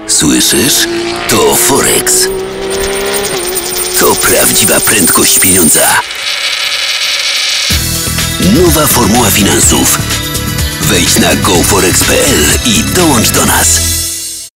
Słyszysz? To Forex. To prawdziwa prędkość pieniądza. Nowa formuła finansów. Wejdź na goforex.pl i dołącz do nas.